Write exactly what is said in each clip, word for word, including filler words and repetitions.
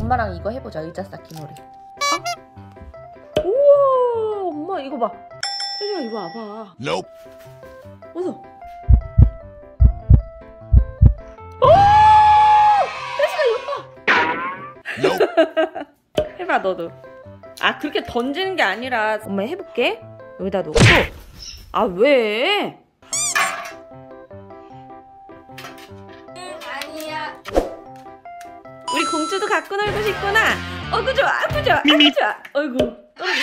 엄마랑 이거 해보자. 의자 쌓기 놀이. 어? 우와, 엄마 이거 봐. 태수야 이거 와봐. Nope. 어서. 오! 태수가 이거 봐. Nope. 해봐 너도. 아 그렇게 던지는 게 아니라 엄마 해볼게. 여기다 놓고. 아 왜? 아니야. 우리 공주도 갖고 놀고 싶구나. 어구 좋아, 아구 좋아, 아구 좋아. 어이구. 떨어져.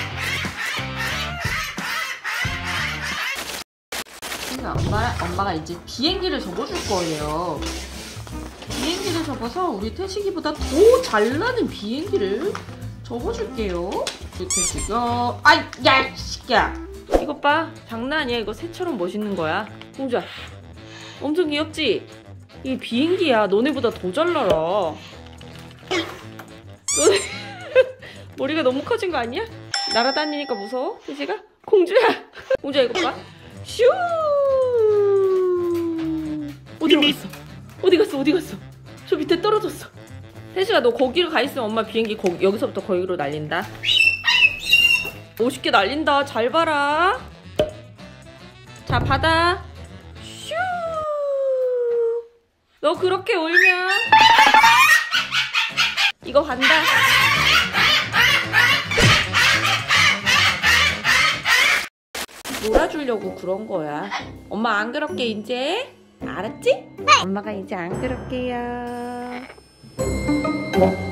엄마, 엄마가 이제 비행기를 접어줄 거예요. 비행기를 접어서 우리 태식이보다 더 잘나는 비행기를 접어줄게요. 우리 태식아. 아이, 야, 이 새끼야. 이것 봐. 장난 아니야. 이거 새처럼 멋있는 거야. 공주야. 엄청 귀엽지? 이게 비행기야. 너네보다 더 잘 날아. 너네 머리가 너무 커진 거 아니야? 날아다니니까 무서워? 태식아? 공주야. 공주야 이것 봐. 슈. 어디 갔어? 어디 갔어? 어디 갔어? 저 밑에 떨어졌어. 태식아 너 거기로 가 있으면 엄마 비행기 거기, 여기서부터 거기로 날린다. 멋있게 날린다. 잘 봐라. 자 받아. 슈. 너 그렇게 울면 이거 간다. 놀아주려고 그런 거야. 엄마 안 그럴게 이제. 알았지? 엄마가 이제 안 그럴게요.